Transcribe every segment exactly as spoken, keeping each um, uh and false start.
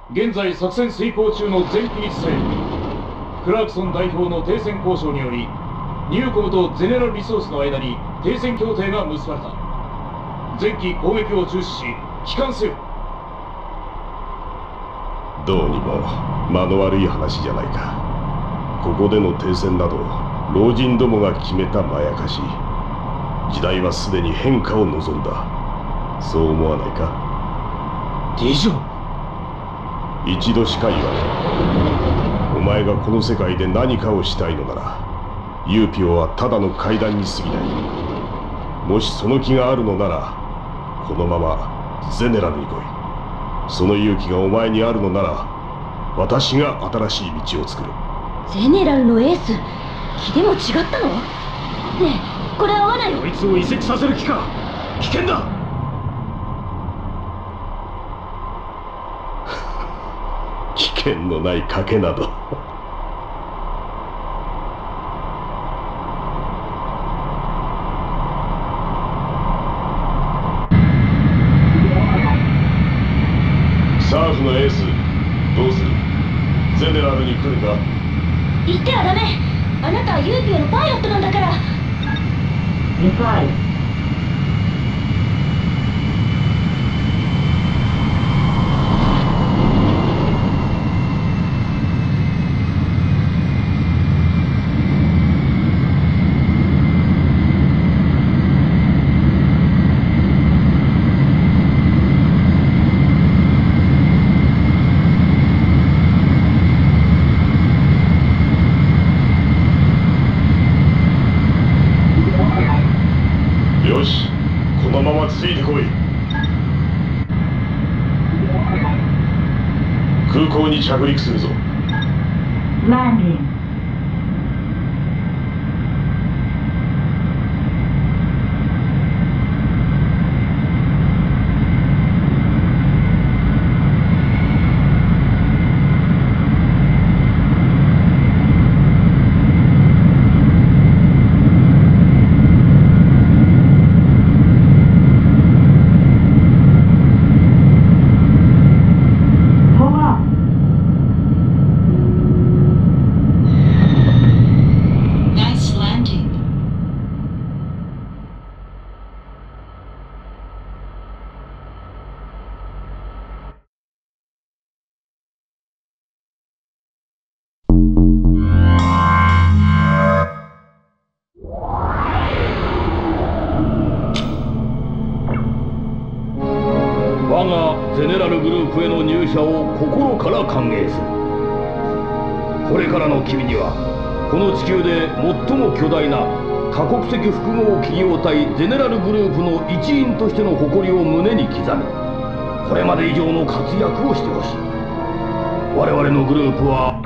現在作戦遂行中の全機密戦。クラークソン代表の停戦交渉によりニューコムとゼネラルリソースの間に停戦協定が結ばれた。全機攻撃を中止し帰還せよ。 どうにも間の悪い話じゃないか。ここでの停戦など老人どもが決めたまやかし。時代はすでに変化を望んだ。そう思わないか？ ディジョン、一度しか言わない。お前がこの世界で何かをしたいのならユーピオはただの階段に過ぎない。もしその気があるのならこのままゼネラルに来い。その勇気がお前にあるのなら私が新しい道を作る。 ゼネラルのエース気でも違ったの？ねえこれ合わないの？ こいつを移籍させる気か。危険だ。 危険のない賭けなどサーフのエースどうする？ゼネラルに来るか？ 言ってはダメ。あなたはユーピオのパイロットなんだから。了解。 よし、このままついてこい。空港に着陸するぞ。 ランディング。 我がゼネラルグループへの入社を心から歓迎する。これからの君にはこの地球で最も巨大な多国籍複合企業体ゼネラルグループの一員としての誇りを胸に刻み、これまで以上の活躍をしてほしい。我々のグループは。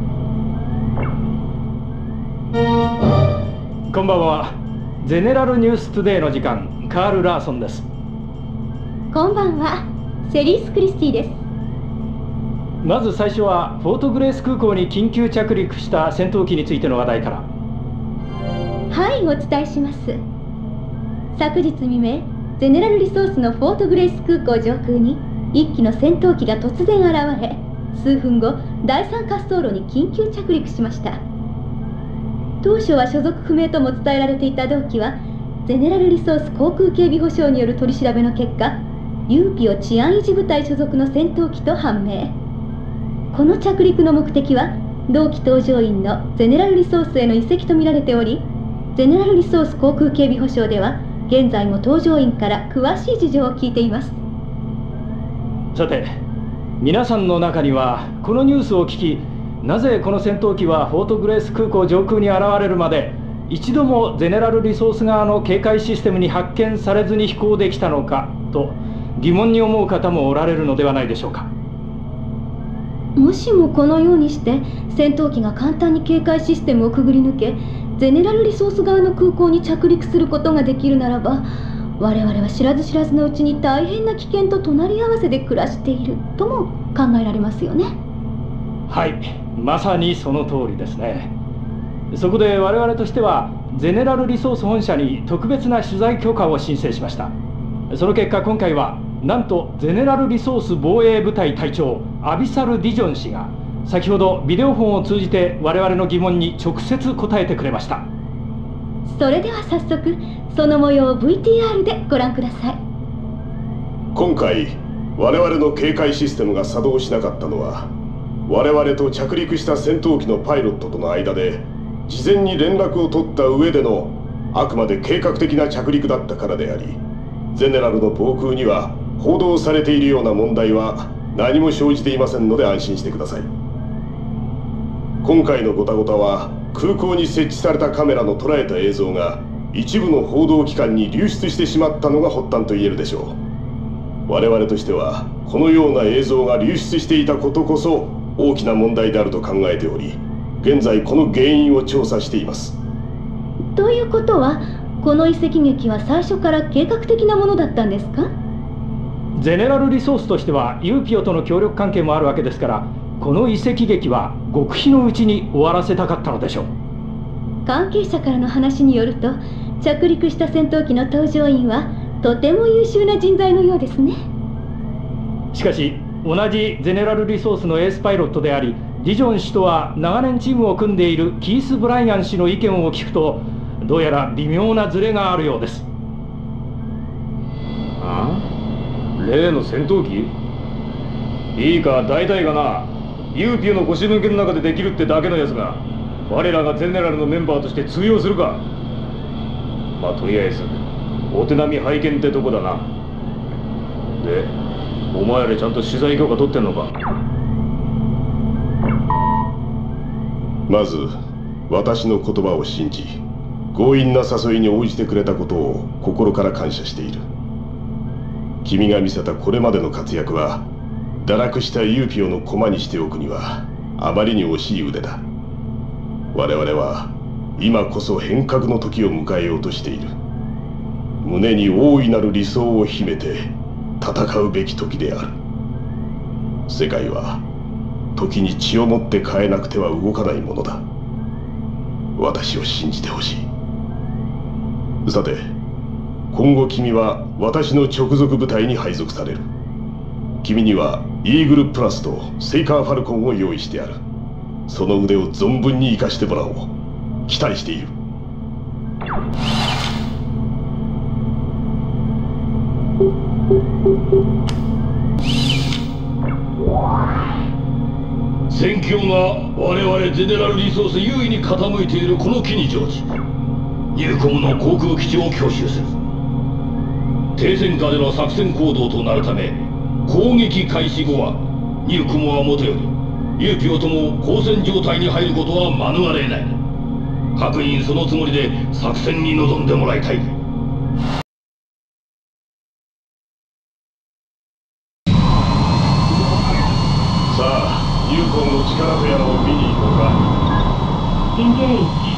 こんばんは。ゼネラルニューストゥデイの時間、カール・ラーソンです。 こんばんは、セリース・クリスティです。 まず最初はフォートグレース空港に緊急着陸した戦闘機についての話題から。 はい、お伝えします。昨日未明、ゼネラルリソースのフォートグレース空港上空に一機の戦闘機が突然現れ、数分後だいさん滑走路に緊急着陸しました。当初は所属不明とも伝えられていた同機はゼネラルリソース航空警備保障による取り調べの結果、ユーピオ治安維持部隊所属の戦闘機と判明。この着陸の目的は同機搭乗員のゼネラルリソースへの移籍とみられており、ゼネラルリソース航空警備保障では現在も搭乗員から詳しい事情を聞いています。 さて、皆さんの中にはこのニュースを聞き、なぜこの戦闘機はフォートグレース空港上空に現れるまで一度もゼネラルリソース側の警戒システムに発見されずに飛行できたのかと疑問に思う方もおられるのではないでしょうか。 もしもこのようにして戦闘機が簡単に警戒システムをくぐり抜け、ゼネラルリソース側の空港に着陸することができるならば、我々は知らず知らずのうちに大変な危険と隣り合わせで暮らしているとも考えられますよね。 はい、まさにその通りですね。そこで我々としてはゼネラルリソース本社に特別な取材許可を申請しました。その結果、今回はなんとゼネラルリソース防衛部隊隊長アビサル・ディジョン氏が先ほどビデオフォンを通じて我々の疑問に直接答えてくれました。 それでは早速その模様を ブイティーアール でご覧ください。 今回我々の警戒システムが作動しなかったのは、我々と着陸した戦闘機のパイロットとの間で事前に連絡を取った上でのあくまで計画的な着陸だったからであり、ゼネラルの防空には報道されているような問題は何も生じていませんので安心してください。今回のゴタゴタは空港に設置されたカメラの捉えた映像が一部の報道機関に流出してしまったのが発端と言えるでしょう。我々としてはこのような映像が流出していたことこそ大きな問題であると考えており、現在この原因を調査しています。 ということはこの移籍劇は最初から計画的なものだったんですか？ ゼネラルリソースとしてはユーピオとの協力関係もあるわけですから、この移籍劇は極秘のうちに終わらせたかったのでしょう。 関係者からの話によると、着陸した戦闘機の搭乗員はとても優秀な人材のようですね。 しかし同じゼネラルリソースのエースパイロットであり、ディジョン氏とは長年チームを組んでいるキース・ブライアン氏の意見を聞くと、どうやら微妙なズレがあるようです。 ああ、例の戦闘機？いいか大体がな、ユーピオの腰抜けの中でできるってだけのやつが我らがゼネラルのメンバーとして通用するか。まあとりあえずお手並み拝見ってとこだな。で、お前らちゃんと取材許可取ってんのか？ まず私の言葉を信じ強引な誘いに応じてくれたことを心から感謝している。君が見せたこれまでの活躍は堕落したユーピオの駒にしておくにはあまりに惜しい腕だ。我々は今こそ変革の時を迎えようとしている。胸に大いなる理想を秘めて戦うべき時である。世界は時に血をもって変えなくては動かないものだ。私を信じてほしい。さて、今後君は私の直属部隊に配属される。君にはイーグルプラスとセイカーファルコンを用意してある。その腕を存分に生かしてもらおう。期待している。 戦況が我々ゼネラルリソース優位に傾いているこの機に乗じ、ニューコムの航空基地を強襲する。停戦下での作戦行動となるため、攻撃開始後はニューコムはもとよりユーピオとも交戦状態に入ることは免れない。各員そのつもりで作戦に臨んでもらいたい。 さあ、ユーコンの力とやらを見に行こうか。 Engage.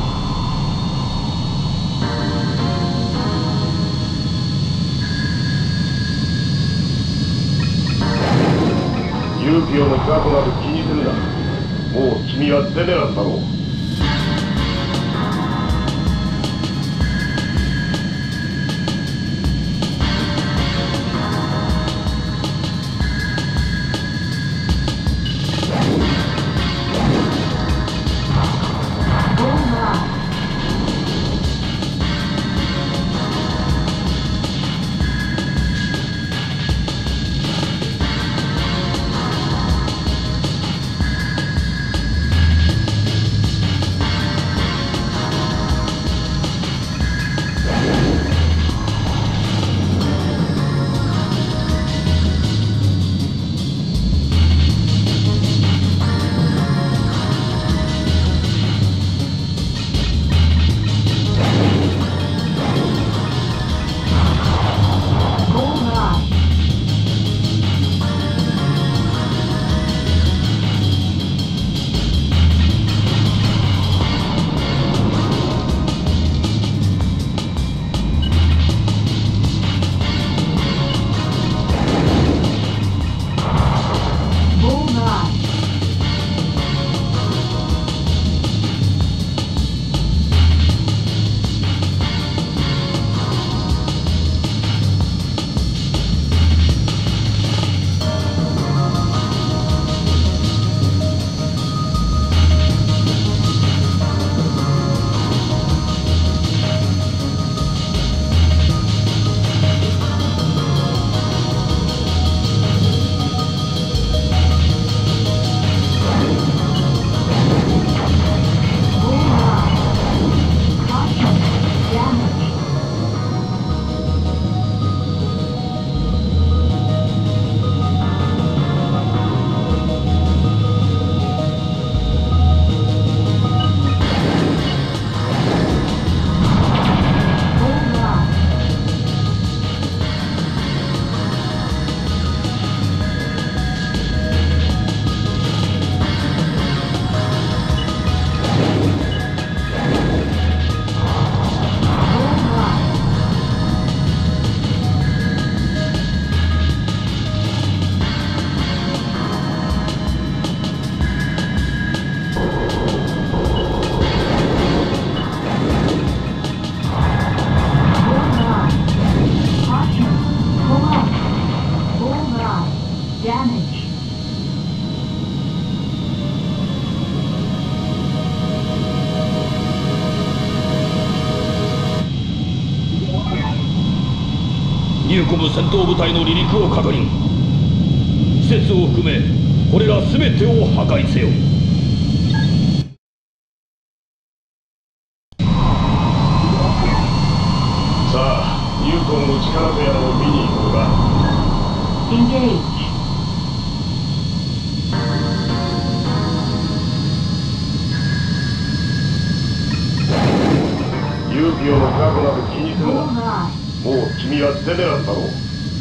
ユーピオのガードなど気にするな。もう君はゼネラルだろう。 Damage. ニューコム戦闘部隊の離陸を確認。施設を含めこれら全てを破壊せよ。 さあ、ニューコムの力とやらを見に行こうか。 Engage. ユーピオの過去など気にするな。 Bullseye. もう君はゼネラルだろう。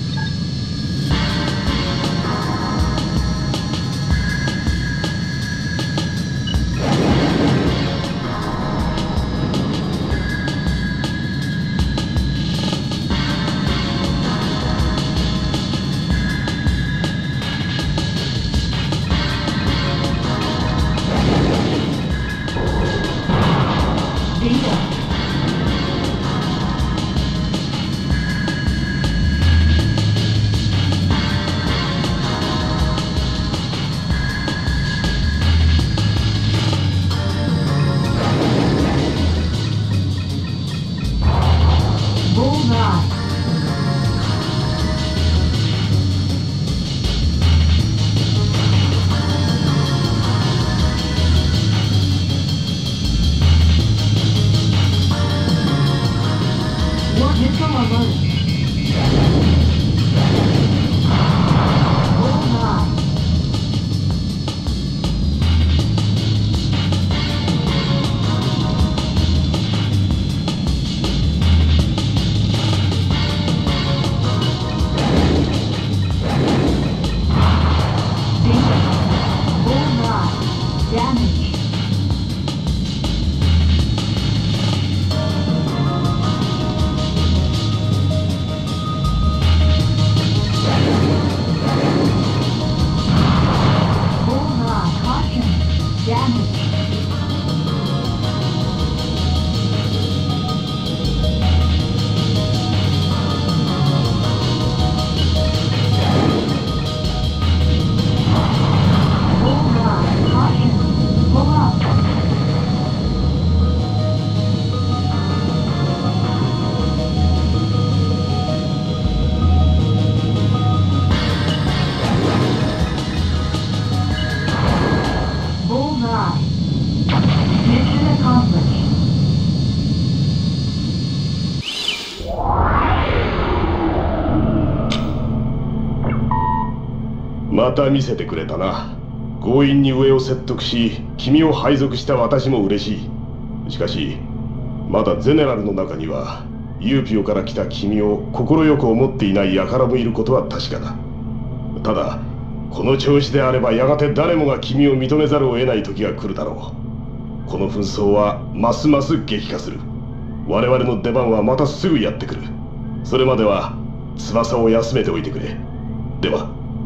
また見せてくれたな。強引に上を説得し君を配属した私も嬉しい。しかしまだゼネラルの中にはユーピオから来た君を快く思っていない輩もいることは確かだ。ただこの調子であればやがて誰もが君を認めざるを得ない時が来るだろう。この紛争はますます激化する。我々の出番はまたすぐやってくる。それまでは翼を休めておいてくれ。では。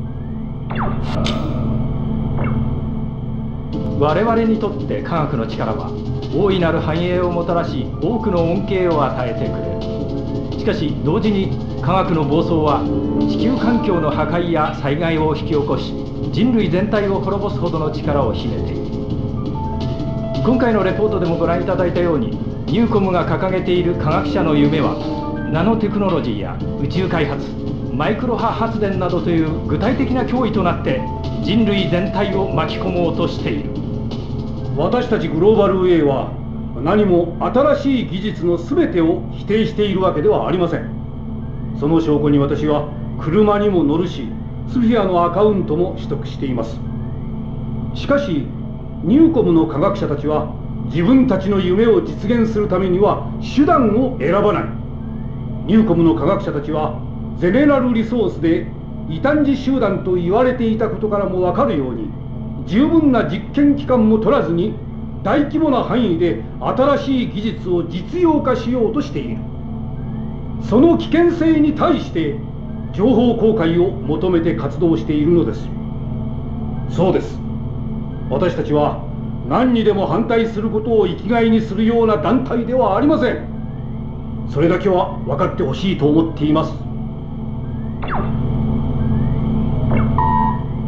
我々にとって科学の力は大いなる繁栄をもたらし多くの恩恵を与えてくれる。しかし同時に科学の暴走は地球環境の破壊や災害を引き起こし人類全体を滅ぼすほどの力を秘めている。今回のレポートでもご覧いただいたようにニューコムが掲げている科学者の夢はナノテクノロジーや宇宙開発、マイクロ波発電などという具体的な脅威となって人類全体を巻き込もうとしている。 私たちグローバルウェイは何も新しい技術の全てを否定しているわけではありません。その証拠に私は車にも乗るしスフィアのアカウントも取得しています。しかしニューコムの科学者たちは自分たちの夢を実現するためには手段を選ばない。ニューコムの科学者たちはゼネラルリソースで異端児集団と言われていたことからも分かるように十分な実験期間も取らずに大規模な範囲で新しい技術を実用化しようとしている。その危険性に対して情報公開を求めて活動しているのです。そうです。私たちは何にでも反対することを生きがいにするような団体ではありません。それだけは分かってほしいと思っています。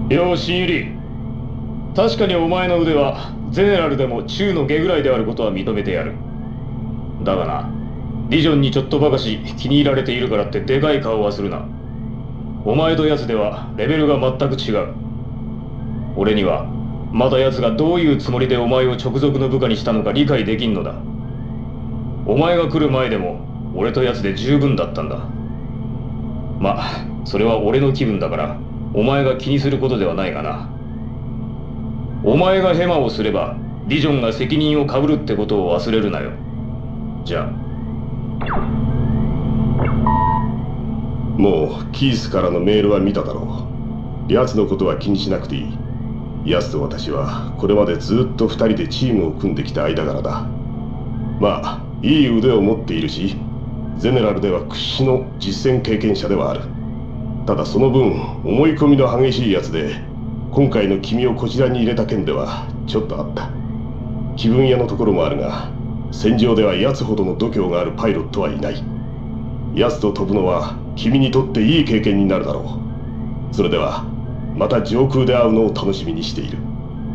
よし、新入り。確かにお前の腕はゼネラルでも中の下ぐらいであることは認めてやる。だがな、ディジョンにちょっとばかし気に入られているからってでかい顔はするな。お前と奴ではレベルが全く違う。俺にはまだ奴がどういうつもりでお前を直属の部下にしたのか理解できんのだ。お前が来る前でも俺と奴で十分だったんだ。まあそれは俺の気分だからお前が気にすることではないがな。お前がヘマをすればディジョンが責任をかぶるってことを忘れるなよ。じゃあ。 もうキースからのメールは見ただろう。奴のことは気にしなくていい。奴と私はこれまでずっと二人でチームを組んできた間柄だ。まあいい腕を持っているし、ゼネラルでは屈指の実戦経験者ではある。ただその分思い込みの激しいやつで、今回の君をこちらに入れた件ではちょっとあった。気分屋のところもあるが、戦場では奴ほどの度胸があるパイロットはいない。奴と飛ぶのは君にとっていい経験になるだろう。それではまた上空で会うのを楽しみにしている。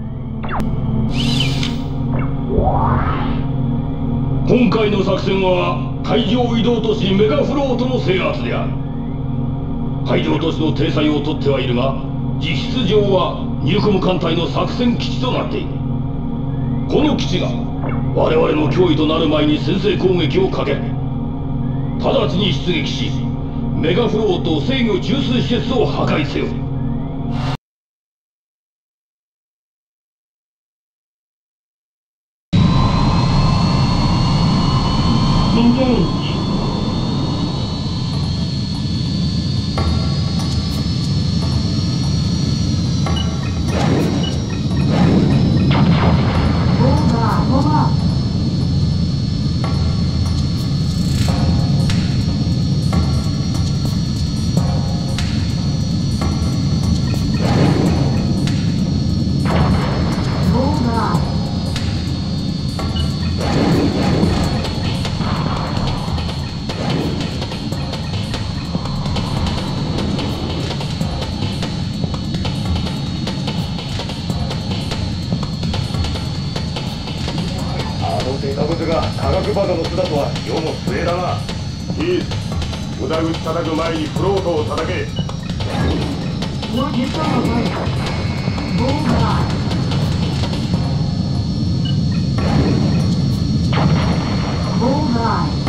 今回の作戦は海上移動都市メガフロートの制圧である。海上都市の体裁をとってはいるが、実質上はニューコム艦隊の作戦基地となっている。この基地が我々の脅威となる前に先制攻撃をかける。直ちに出撃し、メガフロート制御中枢施設を破壊せよ。 Engage. Bullseye, pull up. Bullseye. が科学バカの巣だとは世も末だな。いい、無駄口叩く前にフロートを叩け。 More disarmament. Bullseye. Bullseye.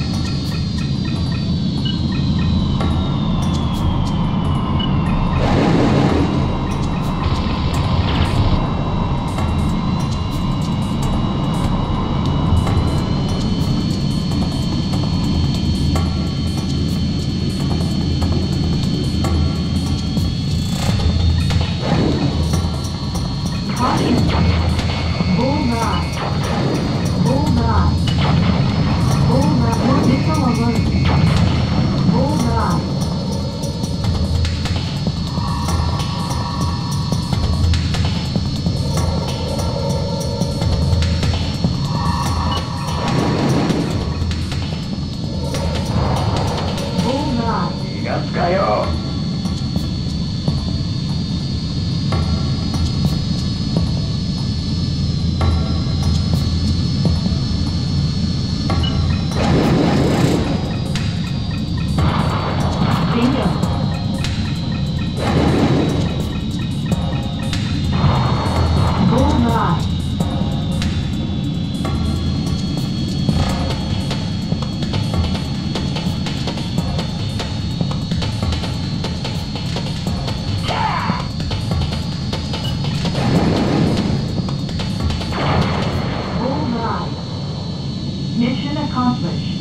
Mission accomplished.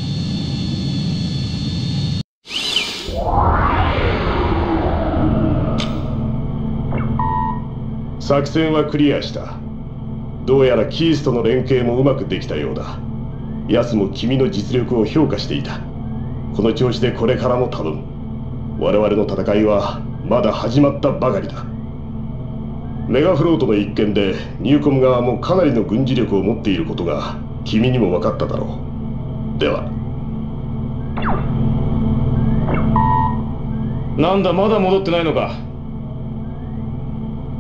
作戦はクリアした。どうやらキースとの連携もうまくできたようだ。奴も君の実力を評価していた。この調子でこれからも頼む。我々の戦いはまだ始まったばかりだ。メガフロートの一件でニューコム側もかなりの軍事力を持っていることが君にも分かっただろう。では。 なんだ、まだ戻ってないのか。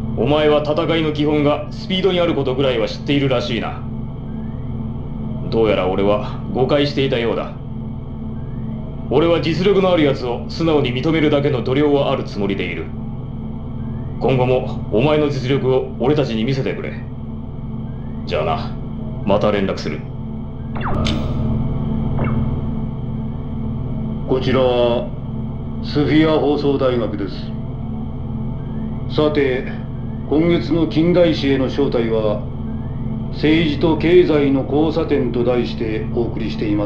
お前は戦いの基本がスピードにあることぐらいは知っているらしいな。どうやら俺は誤解していたようだ。俺は実力のあるやつを素直に認めるだけの度量はあるつもりでいる。今後もお前の実力を俺たちに見せてくれ。じゃあな、また連絡する。 こちらはスフィア放送大学です。さて、今月の近代史への招待は政治と経済の交差点と題してお送りしています。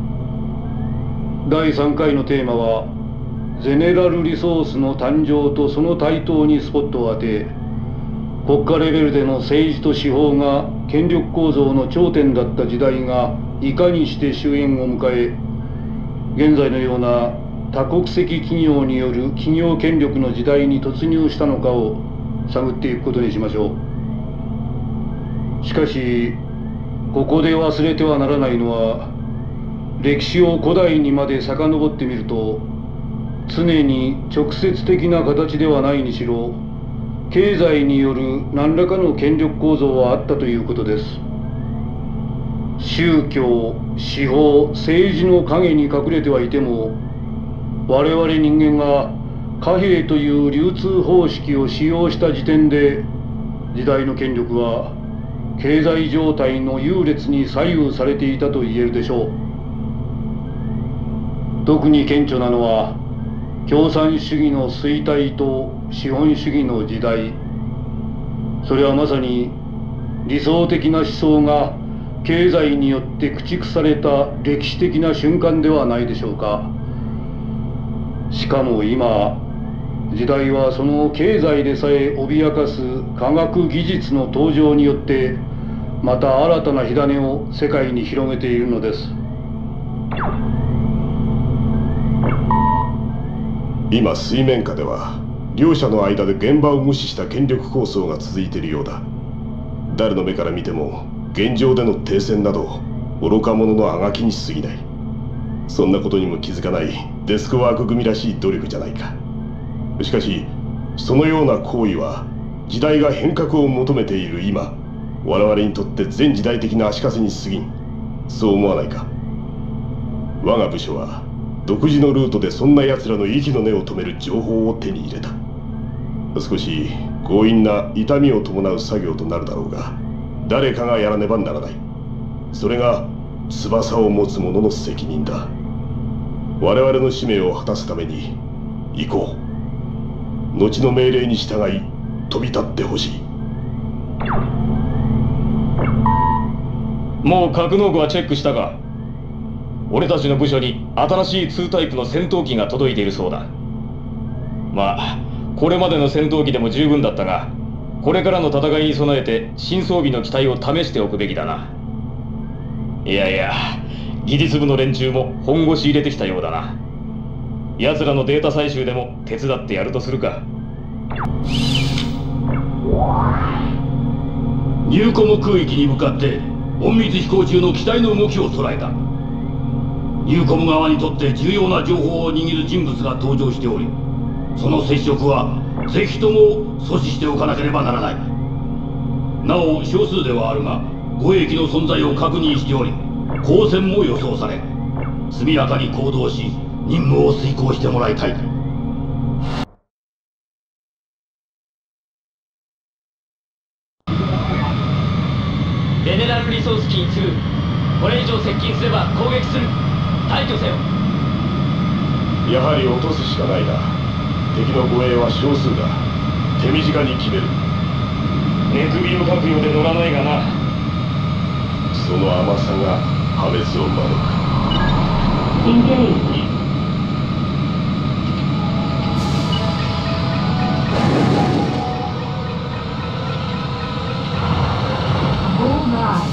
だいさんかいのテーマはゼネラルリソースの誕生とその台頭にスポットを当て、国家レベルでの政治と司法が権力構造の頂点だった時代がいかにして終焉を迎え、現在のような多国籍企業による企業権力の時代に突入したのかを探っていくことにしましょう。しかしここで忘れてはならないのは、歴史を古代にまで遡ってみると、常に直接的な形ではないにしろ経済による何らかの権力構造はあったということです。宗教、司法、政治の陰に隠れてはいても、我々人間が貨幣という流通方式を使用した時点で、時代の権力は経済状態の優劣に左右されていたと言えるでしょう。特に顕著なのは共産主義の衰退と資本主義の時代。それはまさに理想的な思想が経済によって駆逐された歴史的な瞬間ではないでしょうか。しかも今、時代はその経済でさえ脅かす科学技術の登場によってまた新たな火種を世界に広げているのです。 今水面下では両者の間で現場を無視した権力抗争が続いているようだ。誰の目から見ても現状での停戦など愚か者のあがきに過ぎない。そんなことにも気づかないデスクワーク組らしい努力じゃないか。しかしそのような行為は時代が変革を求めている今、我々にとって全時代的な足かせに過ぎん。そう思わないか。我が部署は独自のルートでそんな奴らの息の根を止める情報を手に入れた。少し強引な痛みを伴う作業となるだろうが、誰かがやらねばならない。それが翼を持つ者の責任だ。我々の使命を果たすために行こう。後の命令に従い飛び立ってほしい。 もう格納庫はチェックしたか？俺たちの部署に新しいにタイプの戦闘機が届いているそうだ。まあこれまでの戦闘機でも十分だったが、これからの戦いに備えて新装備の機体を試しておくべきだな。いやいや、技術部の連中も本腰入れてきたようだな。奴らのデータ採集でも手伝ってやるとするか。 ニューコム空域に向かって隠密飛行中の機体の動きを捉えた。ニューコム側にとって重要な情報を握る人物が登場しており、その接触はぜひとも阻止しておかなければならない。なお少数ではあるが護衛機の存在を確認しており、交戦も予想され、速やかに行動し任務を遂行してもらいたい。 ゼネラルリソースキーツー、これ以上接近すれば攻撃する。退去せよ。 やはり落とすしかないな。敵の護衛は少数だ。手短に決める。 ネクビウム閣僚で乗らないがな。 その甘さが破滅を招く。 Engage. Bullseye.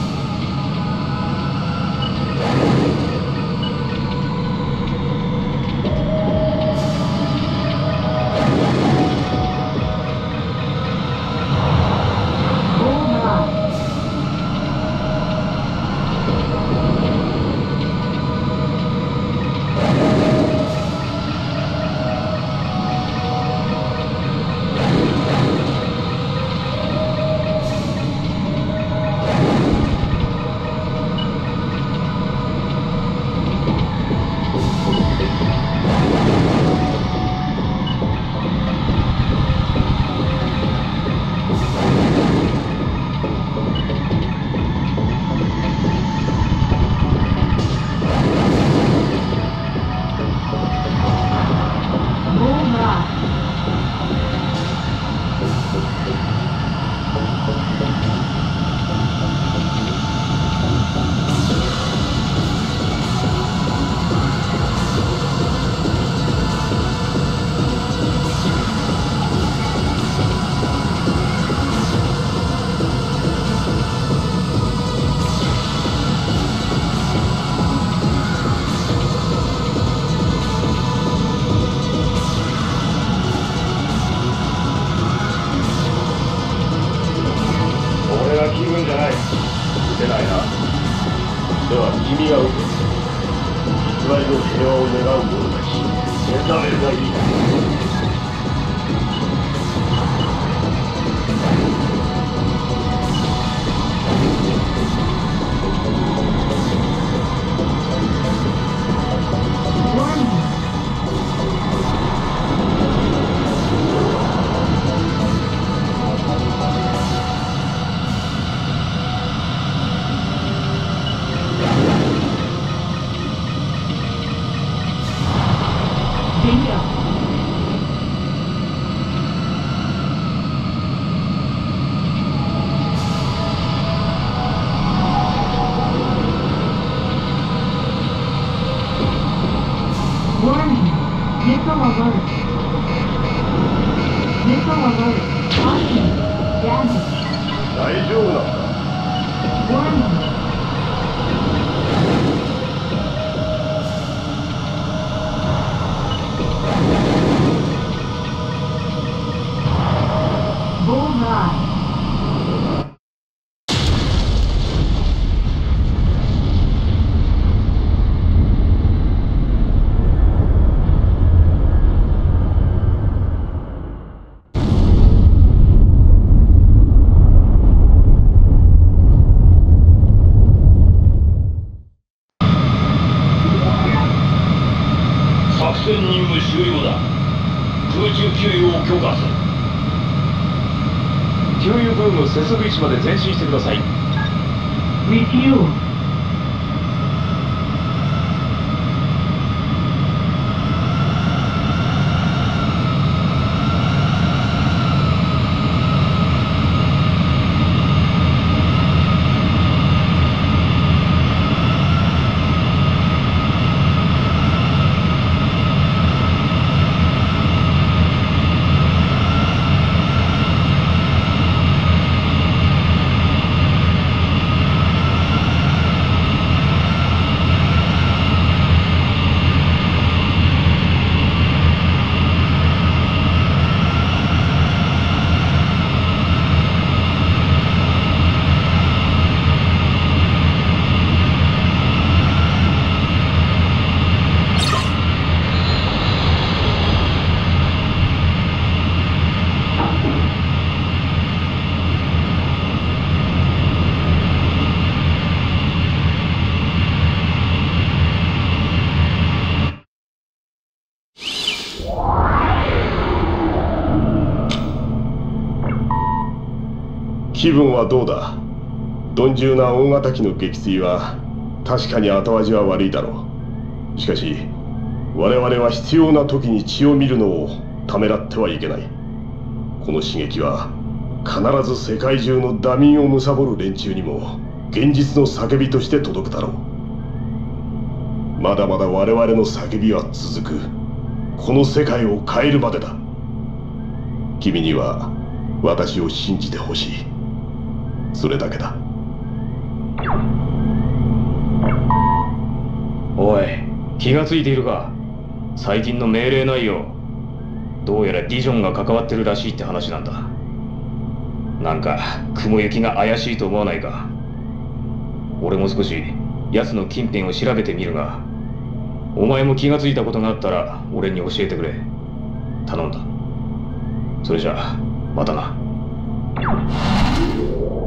Bullseye. 君は受け偽りの平和を願う者たち目覚めるがいい。大丈夫なのか？ 作戦任務終了だ。空中給油を許可する。 給油ブーム接続位置まで前進してください。 Refuel. 気分はどうだ？鈍重な大型機の撃墜は確かに後味は悪いだろう。しかし我々は必要な時に血を見るのをためらってはいけない。この刺激は必ず世界中のダ民を貪る連中にも現実の叫びとして届くだろう。まだまだ我々の叫びは続く。この世界を変えるまでだ。君には私を信じてほしい。それだけだ。 おい、気がついているか？最近の命令内容、どうやらディジョンが関わってるらしいって話なんだ。なんか雲行きが怪しいと思わないか？俺も少し奴の近辺を調べてみるが、お前も気がついたことがあったら俺に教えてくれ。頼んだ。それじゃあまたな。